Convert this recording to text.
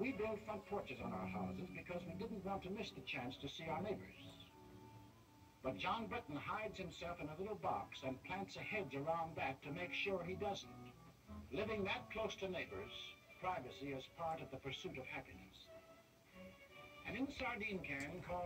We build front porches on our houses because we didn't want to miss the chance to see our neighbors. But John Britton hides himself in a little box and plants a hedge around that to make sure he doesn't. Living that close to neighbors, privacy is part of the pursuit of happiness. And in the sardine can called